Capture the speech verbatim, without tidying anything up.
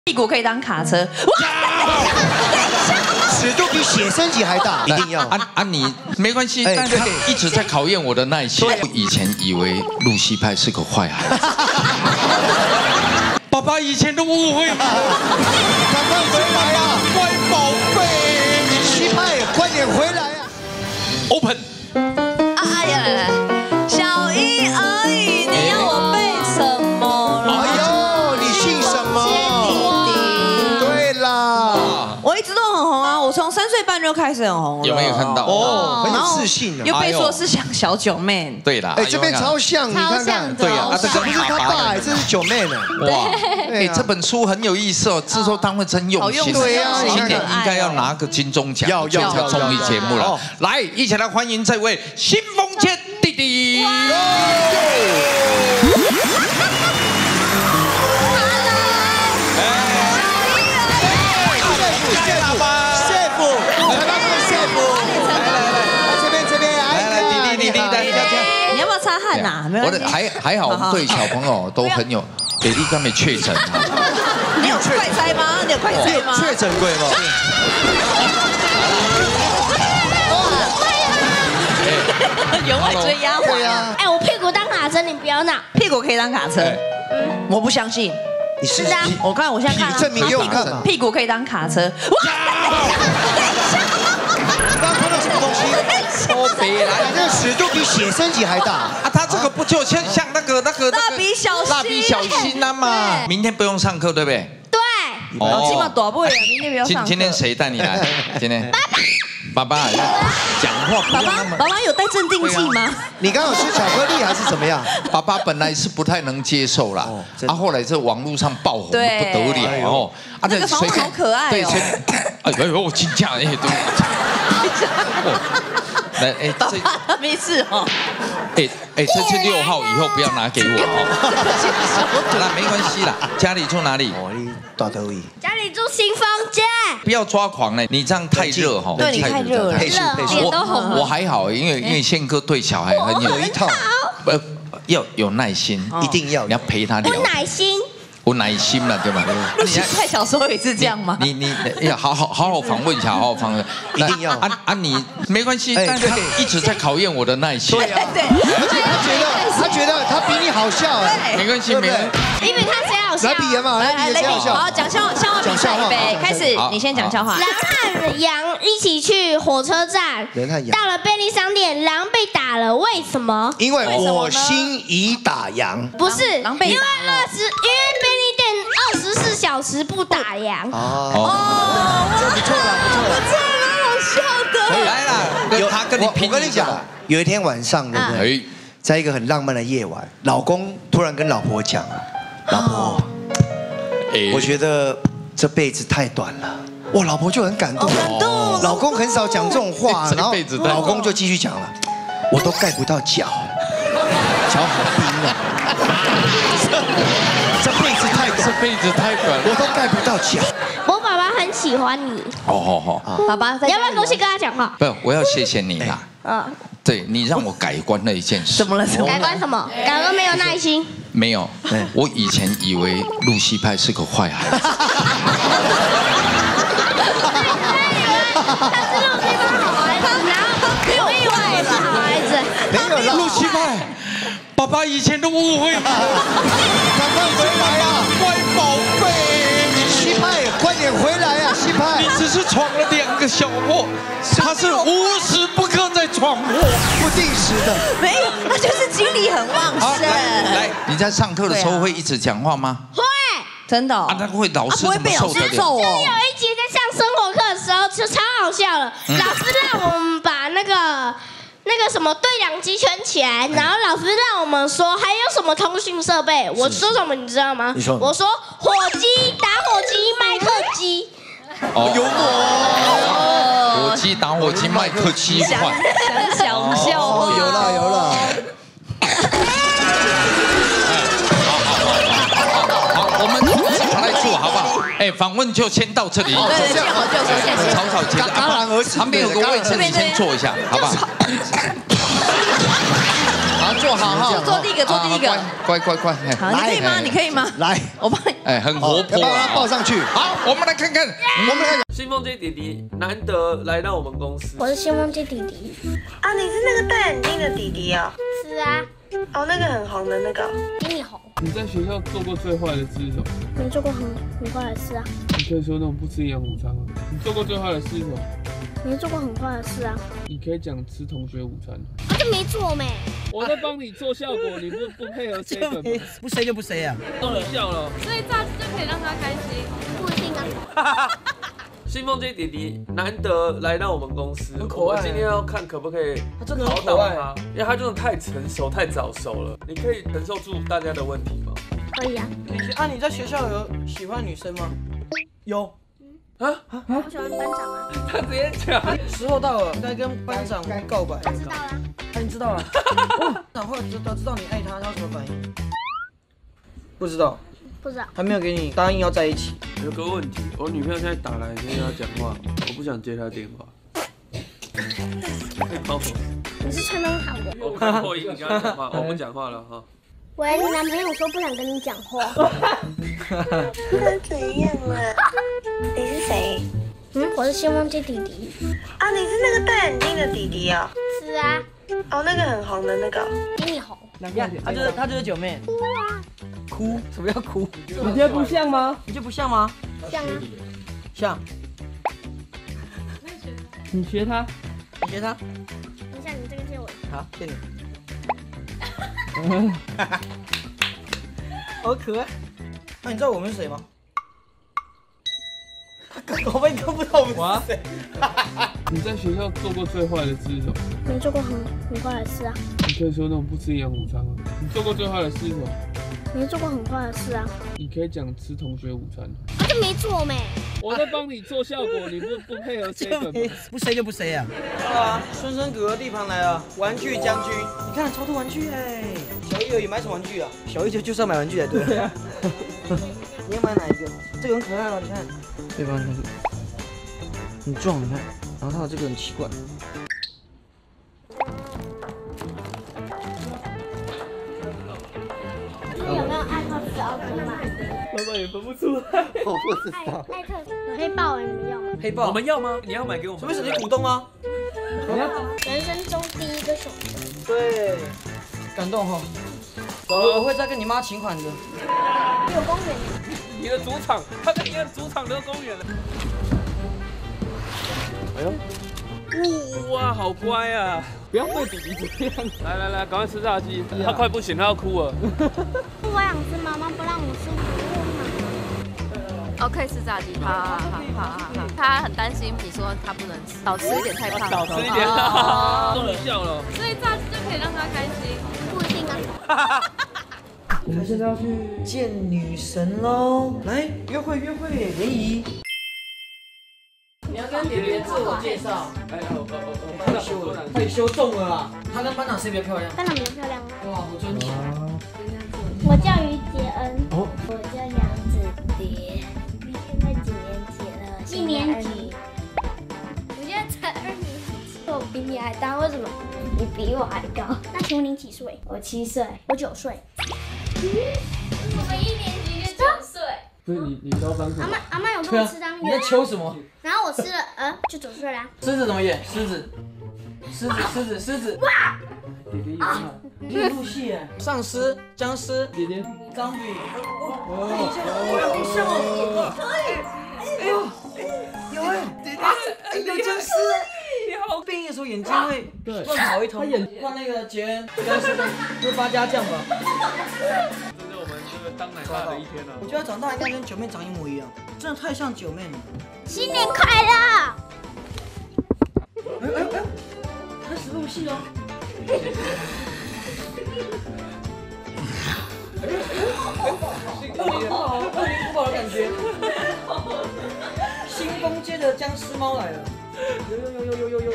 屁股可以当卡车，哇！ 尺度比写真集还大，一定要。 啊啊，你没关系，但是他一直在考验我的耐心。我以前以为露西派是个坏孩子，爸爸以前都误会你了。 赶快回来啊， 乖宝贝！ 西派，快点回来啊 ！Open。 哎呀，来来，小一而已，你要我背什么？ 哎呦，你姓什么？对啦， 我一直都很红啊，我从三岁半就开始很红了。 有没有看到？ 哦，很有自信啊。 又被说是像小九妹。 对啦， 哎，这边超像，你看看。 对啊， 这不是他爸，这是九妹呢。 哇，哎，这本书很有意思哦，制作单位真用心。 对呀， 今年应该要拿个金钟奖， 要要要综艺节目了。来，一起来欢迎这位新丰谦弟弟。 擦汗呐， 我的还还好，我们对小朋友都很有。北丽刚没确诊啊？ 你有快筛吗？你有快筛吗？ 确诊鬼吗？ 有爱追丫鬟呀！ 哎，我屁股当卡车，你不要闹。 屁股可以当卡车？我不相信。 你是啊？ 我看我现在看， 你证明给我看嘛。 屁股可以当卡车？哇！ 刚看到什么东西？ 超北来， 你这个尺度比写真集还大啊！他这个不就像像那个那个蜡笔小新， 蜡笔小新啊嘛。明天不用上课，对不对？ 对。 哦，起码躲不了，明天不要上课。 今天谁带你来？今天爸爸。爸爸讲话。 爸爸，爸爸有带镇定剂吗？ 你刚好吃巧克力还是怎么样？ 爸爸本来是不太能接受啦，啊，后来在网络上爆红不得了哦。 啊，那个房子好可爱哦。 对，哎呦呦，惊讶哎，对。来，哎， 爸爸没事哦。 哎哎，这是六号，以后不要拿给我哦。那没关系啦，家里住哪里？ 我你大都位。 家里住新房间。 不要抓狂嘞，你这样太热哈。 对，你太热了， 配速配速。 脸都红了。 我还好，因为因为宪哥对小孩很有一套， 呃，要有耐心， 一定要， 你要陪他聊。 有耐心。 我耐心了，对吧？ 露西派小时候也是这样吗？ 你你要好好好好访问一下，好好访问， 一定要。 啊啊，你没关系，但是他一直在考验我的耐心。 对啊，对。而且他觉得他觉得他比你好笑哎， 没关系，没关系。 你比他谁好笑？ 来比嘛，来比谁好笑？ 好，讲笑笑话比赛预备，开始，你先讲笑话。 狼和羊一起去火车站，到了便利商店，狼被打了，为什么？ 因为我心已打烊。 不是， 狼被打了。 因为二十，因为便利店二十四小时不打烊。 哦，这不错了，不错了， 这蛮好笑的。 来啦，有他跟你拼。 我跟你讲，有一天晚上，对不对？在一个很浪漫的夜晚，老公突然跟老婆讲啊，老婆，我觉得这辈子太短了。哇，老婆就很感动， 感动。 老公很少讲这种话，然后老公就继续讲了，我都盖不到脚，脚好冰啊。这辈子太短， 这辈子太短了， 我都盖不到脚。 我爸爸很喜欢你。 哦好好， 爸爸， 你要不要过去跟他讲话？ 不，我要谢谢你啦。 嗯， 对你让我改观了一件事。 怎么了？ 改观什么？改观没有耐心。 没有，我以前以为露西派是个坏孩子。 他是露西派好孩子，然后没有意外是好孩子。 没有露西派，爸爸以前都误会你了。 赶快回来啊， 乖宝贝！ 西派，快点回来啊，西派！ 你只是闯了两个小祸，他是无时不刻在闯祸， 不定时的。 没有，他就是精力很旺盛。 来，你在上课的时候会一直讲话吗？ 会， 真的。 啊，那会老师怎么受得了？ 揍哦！ 有一节在上生活课的时候就超好笑了，老师让我们把那个。那个什么对讲机圈起来，然后老师让我们说还有什么通讯设备，我说什么你知道吗？ 你说， 我说火机、打火机、麦克机。 哦，幽默。火机、打火机、麦克机换。 想想笑话。 有了有了。 好，我们从长来做好不好？哎，访问就先到这里。 对对，见好就收，谢谢。 草草结束。 戛然而止。 旁边有个位置，你先坐一下，好不好？好。 坐好哈， 坐第一个，坐第一个， 乖乖乖， 好，你可以吗？你可以吗？ 来， 我帮你。 哎，很活泼， 要把他抱上去。 好，我们来看看，我们来。 新丰街弟弟难得来到我们公司， 我是新丰街弟弟。 啊，你是那个戴眼镜的弟弟啊？ 是啊。 哦，那个很红的那个。 比你红。 你在学校做过最坏的事是什么？ 没做过很很坏的事啊。 你可以说那种不吃营养午餐吗？你做过最坏的事是什么？ 没做过很坏的事啊。 你可以讲吃同学午餐。 啊，这没做没。 我在帮你做效果，你不不配合 seven 吗？ 不塞就不塞啊。 都你笑了。 所以炸鸡就可以让他开心。 不一定啊。 新丰街弟弟难得来到我们公司，我们今天要看可不可以他真的很可爱他，因为他真的太成熟、太早熟了。你可以承受住大家的问题吗？ 可以啊。 啊，你在学校有喜欢女生吗？有。 啊？我喜欢班长啊。 他直接讲。 时候到了，该跟班长告白。 他知道了。 哎，你知道了。班长后来知道知道你爱他，他有什么反应？不知道。 不知道。 还没有给你答应要在一起。 有个问题，我女朋友现在打来跟她讲话，我不想接她电话。 你是串通好的。 我看破音，你跟她讲话，我不讲话了哈。 喂，你男朋友说不想跟你讲话。 那怎样了？你是谁？ 嗯，我是新丰街弟弟。 啊，你是那个戴眼镜的弟弟啊？ 是啊。 哦，那个很红的那个。 比你红。 你看，他就是他就是九妹。 哭啊！ 哭？什么叫哭？ 你觉得不像吗？ 你觉得不像吗？ 像啊。 像。 你学他。 你学他。 等一下，你这个借我。 好，谢你。好可爱。那你知道我们是谁吗？我们看不到我们是谁。 你在学校做过最坏的事是什么？ 没做过很很坏的事啊。 你可以说那种不吃营养午餐吗？你做过最坏的事是什么？ 没做过很坏的事啊。 你可以讲吃同学午餐。 啊，这没做没。 我在帮你做效果，你不不配合 seven 吗？ 不塞就不塞啊。好啊，孙生哥哥地盘来了，玩具将军，你看超多玩具哎。小一而已，买什么玩具啊？小一就就是要买玩具才对。对啊。你要买哪一个？这个很可爱哦，你看。对吧？那个很壮，你看。然后它的这个很奇怪。 你有没有艾特斯奥特曼？ 老板也分不出来。 我不知道。 艾特有黑豹哎，你们要吗？ 黑豹。 我们要吗？你要买给我们？ 什么是你股东啊？ 人生中第一个熊。 对。感动哈。我我会再跟你妈请款的。 有公园。 你的主场，他跟你的主场都有公园了。哎呦，哇，好乖啊！不要对弟弟这样。来来来，赶快吃炸鸡，他快不行，他要哭了。 我想吃，妈妈不让我吃， 哦，可以吃炸鸡，好好好好好好。他很担心，你说他不能吃，少吃一点太胖， 少吃一点，终于笑了。 所以炸鸡就可以让他开心， 不一定啊。 我们现在要去见女神喽！来，约会约会，联谊。你要跟别别自我介绍。哎，我我我害羞了，害羞中了啦。他跟班长谁比较漂亮？ 班长比较漂亮。 哇，好尊敬。 我叫于杰恩。哦。我叫杨子蝶。你现在几年级了？一年级。我现在才二年级。我比你还大，为什么？你比我还高。那请问你几岁？我七岁。我九岁。 我们一年级就九岁。 所以你你高三阿妈阿妈有跟我吃当你在求什么？ 然后我吃了，呃，就九岁啦。 狮子怎么演？狮子，狮子，狮子，狮子。哇！弟弟你演入戏耶。丧尸、僵尸、 弟弟、 钢笔。哦，好像哦。可以。哎呦，有哎，弟弟，有僵尸哎。你好。变异的时候眼睛会乱跑一通。他演换那个杰恩，僵尸的会发家将吧？ 这是我们这个当奶爸的一天啊！ 我觉得长大应该跟九妹长一模一样，真的太像九妹了。 新年快乐！ 哎哎哎，开始入戏哦。恶灵古堡，恶灵古堡的感觉。新丰街的僵尸猫来了！有有有有有有有